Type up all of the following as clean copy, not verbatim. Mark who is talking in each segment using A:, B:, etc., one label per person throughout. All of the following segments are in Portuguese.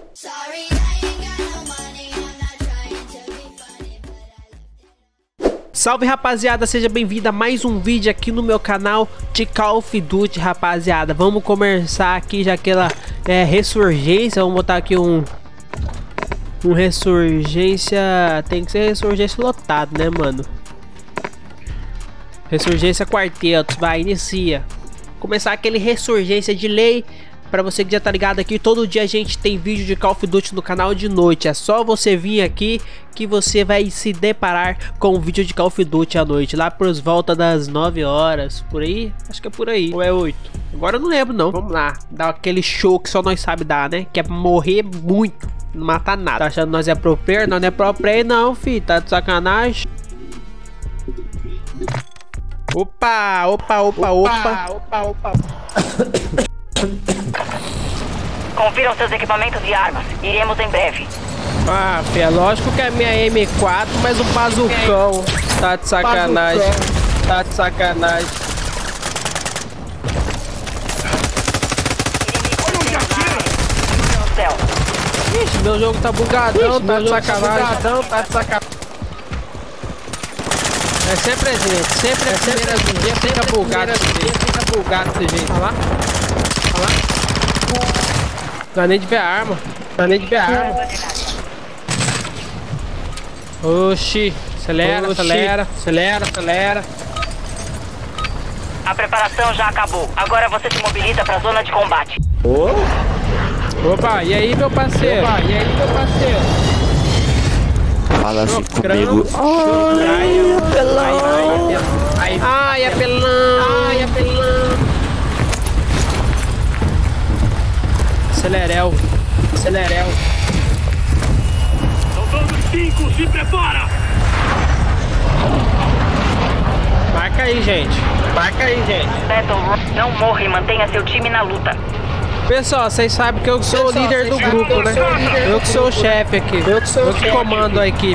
A: Salve rapaziada, seja bem-vindo a mais um vídeo aqui no meu canal de Call of Duty, rapaziada. Vamos começar aqui já aquela ressurgência. Vamos botar aqui um ressurgência. Tem que ser ressurgência lotado, né, mano? Ressurgência quartetos, vai, inicia. Começar aquele ressurgência de lei. Pra você que já tá ligado aqui, todo dia a gente tem vídeo de Call of Duty no canal de noite. É só você vir aqui que você vai se deparar com um vídeo de Call of Duty à noite. Lá por volta das 9 horas, por aí? Acho que é por aí, ou é 8? Agora eu não lembro não. Vamos lá, dar aquele show que só nós sabe dar, né? Que é morrer muito, não matar nada. Tá achando que nós é pro player? Nós não é pro player não, fi. Tá de sacanagem. Opa.
B: Confiram seus equipamentos e armas. Iremos em breve.
A: Ah, fé, lógico que é minha M4, mas o bazucão. Tá de sacanagem. Tá de sacanagem. Ixi, meu jogo tá bugadão, tá de sacanagem. Tá de sacanagem. É sempre a gente, sempre a primeira do dia fica bugado desse jeito. Olha lá. Não dá nem de ver a arma. Oxi, acelera.
B: A preparação já acabou. Agora você se mobiliza para a zona de combate.
A: Opa, e aí meu parceiro?
C: Fala assim comigo.
A: Ai, apelão. Acelerel.
D: Soldado 5, se prepara!
A: Marca aí, gente.
B: Battle, não morra e mantenha seu time na luta.
A: Pessoal, vocês sabem que eu sou o líder do grupo, né? Eu que sou o chefe aqui. Eu que comando a equipe.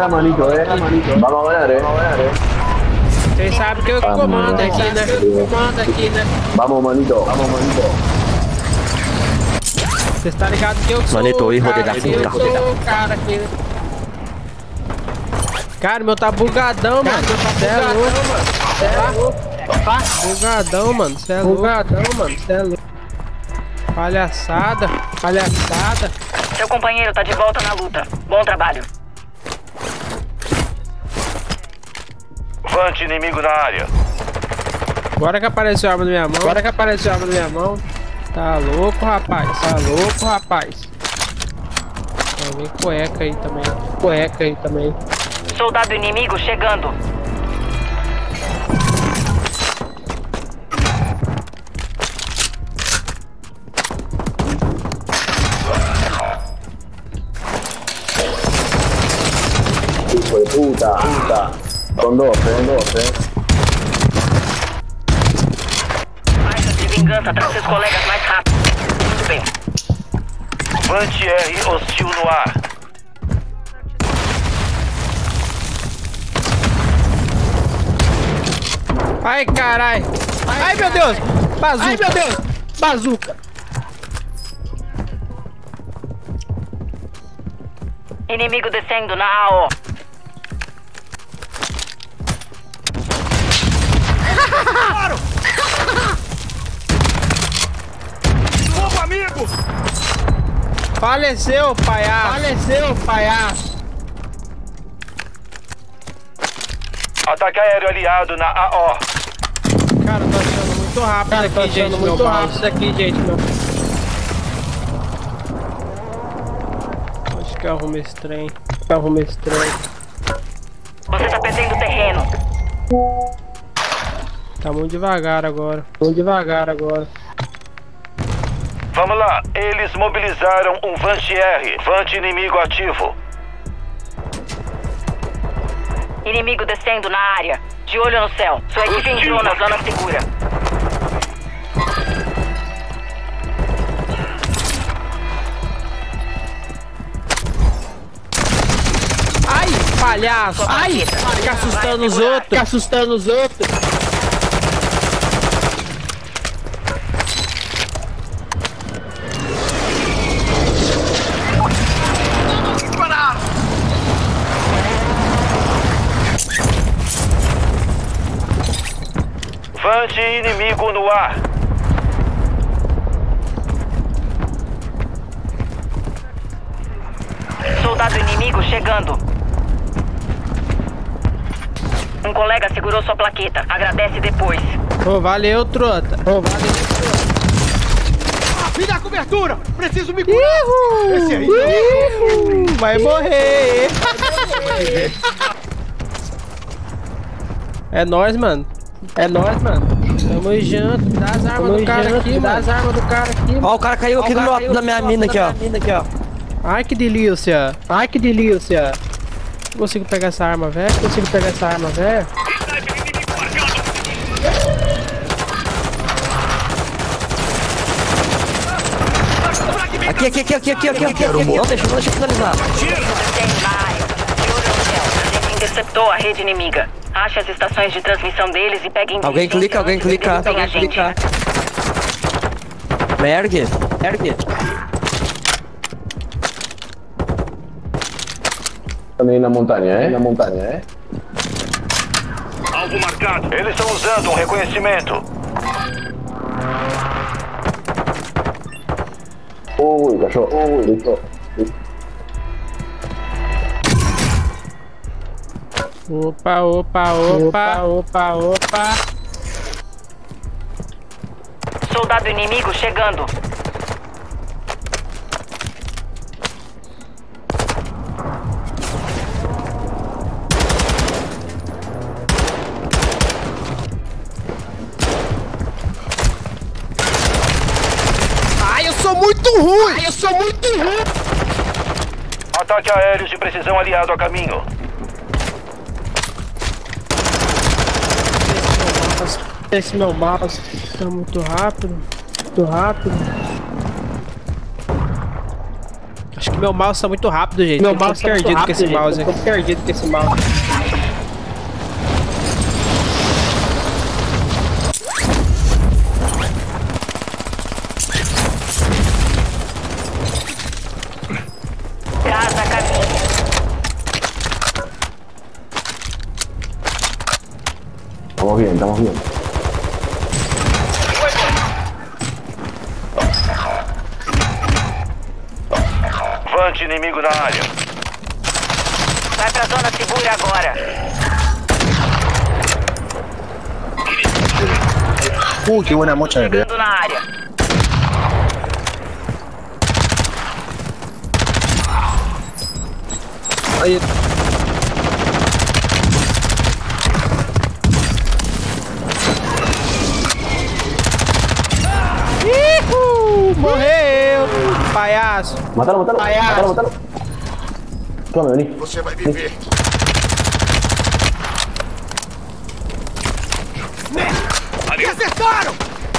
A: Vocês sabem que eu que comando aqui, né?
C: Vamos, manito.
A: Vocês tá ligado que eu que sou
C: Manito,
A: o
C: hijo de
A: cara
C: la
A: aqui.
C: puta.
A: Eu sou o cara aqui, né? Cara, meu tá bugadão, mano. Cê é louco. Bugadão, mano. Cê é louco. Palhaçada.
B: Seu companheiro tá de volta na luta. Bom trabalho.
D: Vante inimigo na área.
A: Agora que apareceu a arma na minha mão. Tá louco, rapaz. Vem cueca aí também.
B: Soldado inimigo chegando.
C: Hijo de puta. Con dos,
B: Marcas de vingança para seus colegas mais rápido. Muito bem.
D: Vante R hostil no ar.
A: Ai, carai. Ai, meu Deus. Bazuca.
B: Inimigo descendo na AO.
D: Novo amigo!
A: Faleceu, palhaço.
D: Ataque aéreo aliado na AO.
A: Cara, tô achando muito rápido aqui, gente, meu. Acho que eu arrumo esse trem.
B: Você tá perdendo terreno.
A: Tá muito devagar agora.
D: Vamos lá, eles mobilizaram um Vante R. Vante inimigo ativo.
B: Inimigo descendo na área. De olho no céu. Sua equipe entrou na zona segura.
A: Ai, palhaço. Ai, fica assustando os outros.
D: Comandante inimigo no ar.
B: Soldado inimigo chegando. Um colega segurou sua plaqueta. Agradece depois.
A: Ô, valeu, trota.
E: Me dá cobertura! Preciso me curar! Esse aí
A: vai morrer. É nóis, mano. Tamo junto. Dá as armas do cara aqui, mano.
F: Ó, o cara caiu aqui do meu lado da minha mina aqui, ó.
A: Ai, que delícia. Não consigo pegar essa arma, velho.
F: Aqui. Não deixa finalizar.
B: A gente interceptou a rede inimiga. Ache as estações de transmissão deles e pegue indícios.
F: Alguém clica.
B: Tem a gente.
F: Mergue.
C: Também na montanha, é?
D: Alvo marcado. Eles estão usando um reconhecimento.
C: Ui, cachorro. Listo.
A: Opa.
B: Soldado inimigo chegando.
A: Ai, eu sou muito ruim.
D: Ataque aéreo de precisão aliado a caminho.
A: Esse meu mouse tá muito rápido. Acho que meu mouse tá muito rápido, gente. Eu tô perdido com esse mouse.
B: Casa a caminho.
C: Estamos bien.
D: Vante inimigo na área.
B: Vai pra zona segura agora.
E: qué buena mocha de
B: Chegando na área.
E: Ahí.
A: Morreu, palhaço.
C: Mátalo. Toma, vení.
E: Você vai viver. Me acertaram!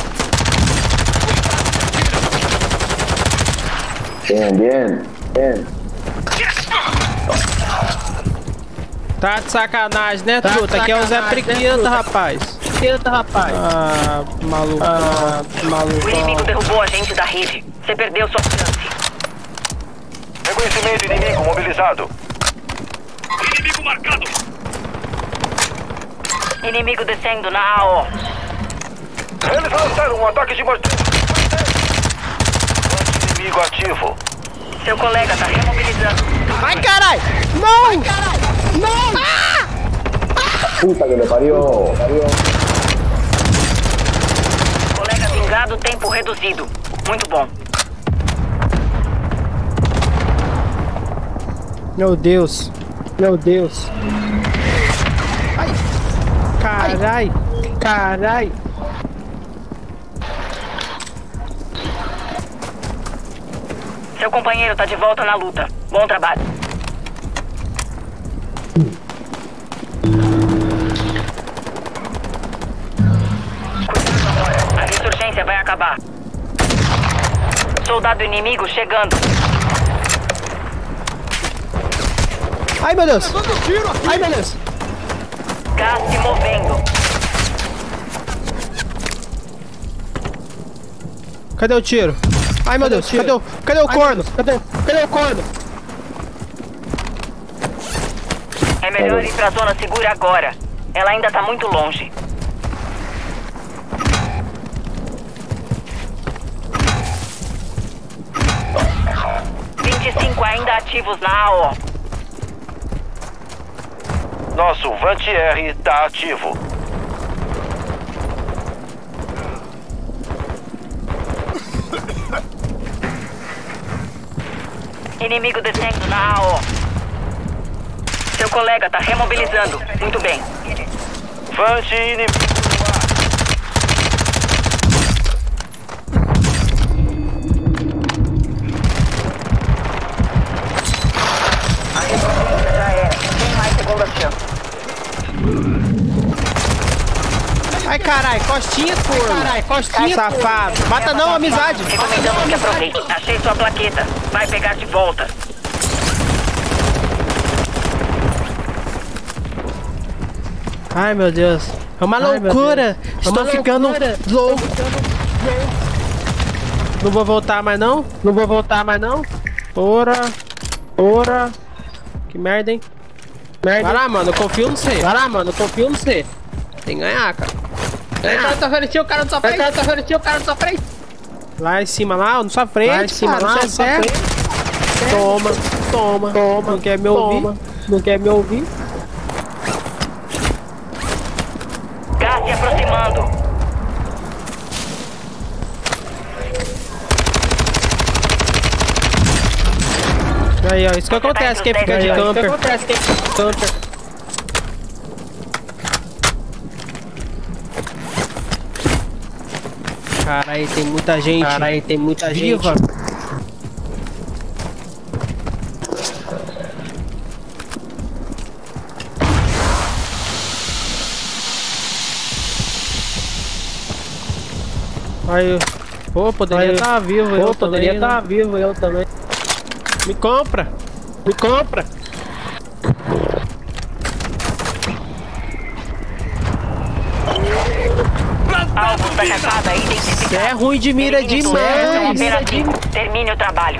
C: Bien.
A: Tá de sacanagem, né, truta? Aqui é o Zé Priquita, rapaz. Ah, maluco.
B: O inimigo derrubou a gente da rede. Você perdeu sua chance.
D: Reconhecimento inimigo mobilizado.
E: Inimigo marcado!
B: Inimigo descendo na AO.
D: Eles lançaram um ataque de morteiro. Vante inimigo ativo.
B: Seu colega tá remobilizando.
A: Ai, carai! Não!
C: Puta que le parió.
B: Colega vingado, tempo reduzido. Muito bom.
A: Meu Deus. Ai. Carai.
B: Seu companheiro tá de volta na luta. Bom trabalho. Cuidado agora. A insurgência vai acabar. Soldado inimigo chegando.
A: Ai, meu Deus.
B: Gás se movendo.
A: Cadê o tiro? Ai, meu Deus. Cadê o corno?
B: É melhor ir pra zona segura agora. Ela ainda tá muito longe. ainda ativos na AO.
D: Nosso Vant-R tá ativo.
B: Inimigo descendo na AO. Seu colega tá remobilizando. Muito bem.
D: Vant inimigo.
B: A resistência já era. Tem mais segunda chance.
A: Ai, carai, costinha, corno. Carai, costinha, safado. Mata não, amizade.
B: Recomendamos que aproveite. Achei sua plaqueta. Vai pegar de volta.
A: Ai, meu Deus. É uma loucura. Estou ficando louco. Não vou voltar mais não. Não vou voltar mais não. Ora. Que merda, hein? Vai lá, mano. Eu confio no você. Vai lá, mano. Eu confio no você. Tem que ganhar, cara. O cara na sua frente, o cara na sua frente. Lá em cima, lá, na sua frente. Lá em cima, lá, na sua frente. Toma. Não quer me ouvir. Não quer me ouvir.
B: Gás se aproximando.
A: Aí, ó, isso que acontece, quem fica de camper. Caralho, tem muita gente. Viva. Aí, pô, poderia estar vivo, eu também. Me compra.
B: Alvo da caçada identificado.
A: Você é ruim de mira demais.
B: Termine o trabalho.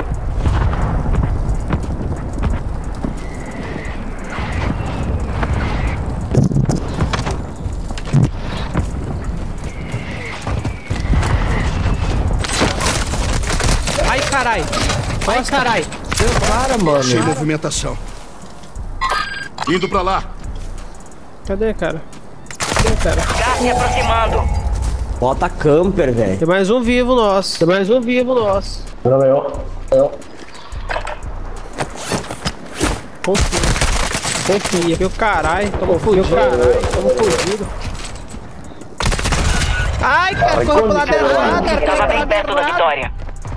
A: Ai, carai.
F: Para, mano.
E: Sem movimentação. Indo pra lá.
A: Cadê, cara?
B: Gás se aproximando.
F: Bota camper, velho.
A: Tem mais um vivo nosso.
C: No veo.
A: Confia. Meu caralho. Tamo fudido. Ai, cara, correu pro lado errado.
B: Estava bem perto da vitória.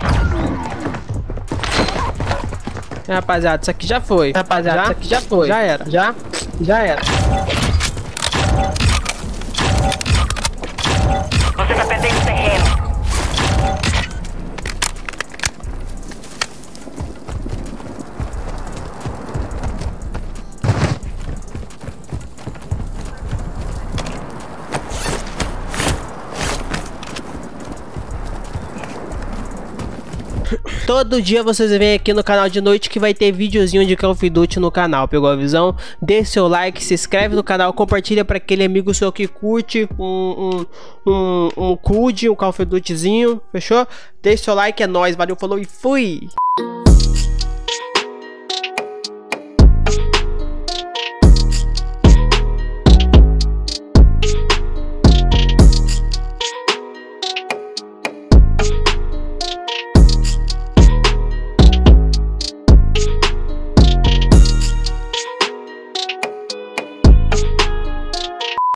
A: Rapaziada, isso aqui já foi. Já era.
B: Você tá perdendo terreno.
A: Todo dia vocês vêm aqui no canal de noite que vai ter videozinho de Call of Duty no canal. Pegou a visão? Deixe seu like, se inscreve no canal, compartilha para aquele amigo seu que curte um CUD, um Call of Dutyzinho, fechou? Deixe seu like, é nóis, valeu, falou e fui!